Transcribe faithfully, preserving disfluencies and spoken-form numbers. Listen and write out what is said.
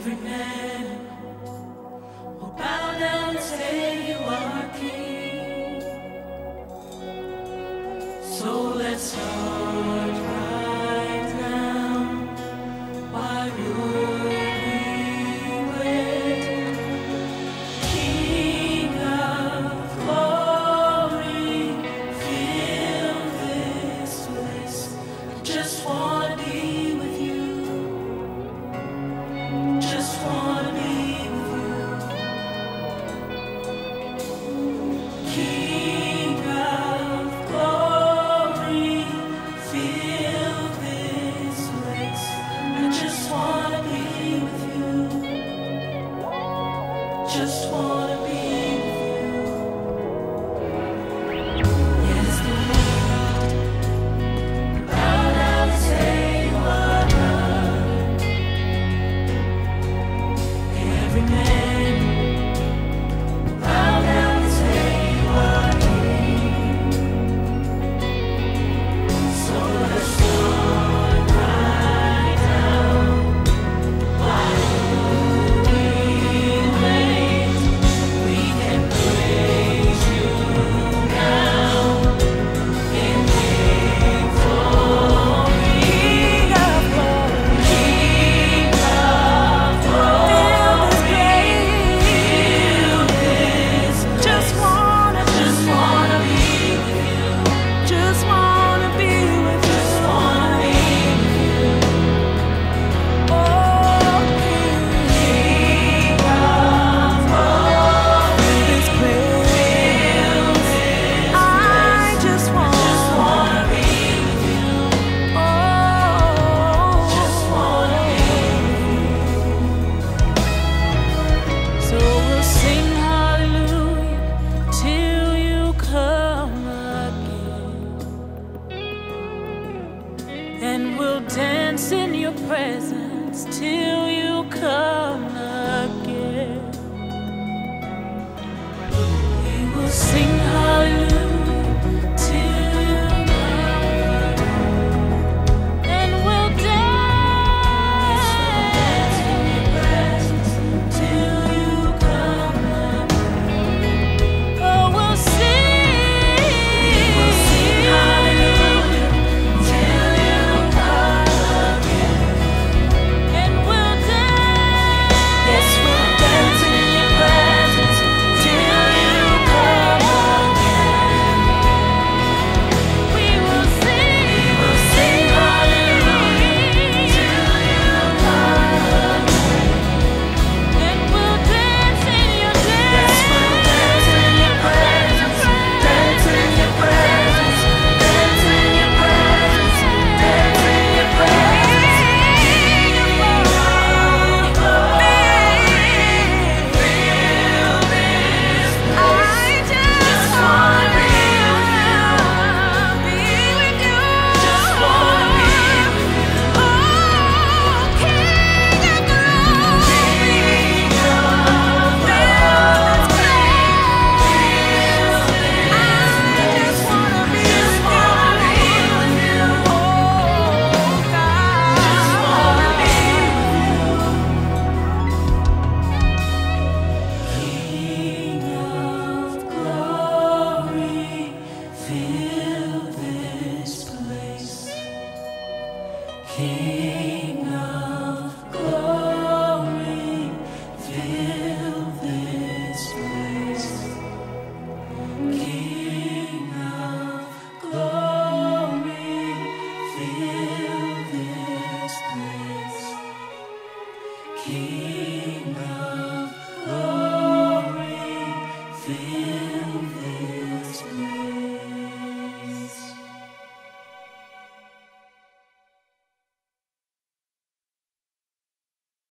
Every man will bow down and say you are king. So let's start right now. Why would we wait? King of glory, fill this place. I just wanna be with you. Just wanna be with you. King of glory, fill this place. I just wanna be with you. Just wanna be with you. Yes, the world bow down and say you are God. Every man bow down and say you are King. So let's start right now. Why would we wait? We can praise you now in victory. King of glory, King of glory, fill this place. Just wanna, just wanna be with you. Just wanna be with you. Just wanna be with you. Oh, King of glory, this place. I just wanna, just wanna be with you. Oh, just wanna be with you. So we'll sing hallelujah till you come again, and we'll dance in your presence till you come again. We will sing hallelujah till you come again, and we'll dance in your presence till you come again. Oh, we'll sing, we'll sing hallelujah till you come again, and we'll dance. Yes, we'll dance in your presence till you come again. We will sing, we will sing hallelujah till you come again, and we'll dance in your dance. Yes, we'll dance in your presence, dance in your presence, dance in your presence, dance in your presence. King of glory, fill this place. I just wanna be with you. Just wanna be with you. Oh, King of glory, fill this place. I just wanna be with you. Oh, God. Just wanna be King of glory, fill this place. King of glory, fill this place. King of glory, fill this place. King of